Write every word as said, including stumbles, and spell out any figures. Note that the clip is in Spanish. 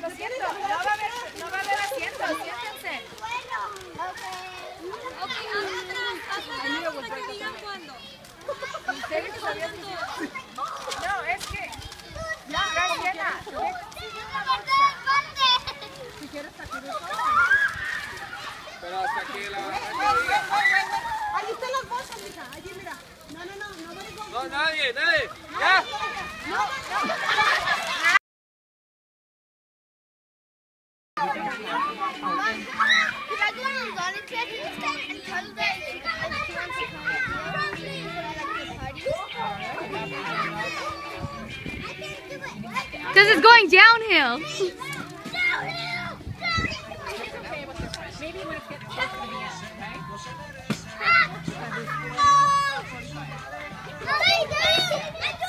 Lo siento, no va a haber, no va a haber asientos, siéntense. Ok, hasta atrás, hasta atrás hasta que digan cuándo. ¿En serio que sabías que no, es que ya está llena. Si quieres sacar eso. Pero hasta que la... Ahí están las bolsas, mija. Allí, mira. No, no, no, no, no. No, nadie, nadie. ¡Ya! No, no. Because it's going downhill. Maybe when it gets closer to the end, right? No! No!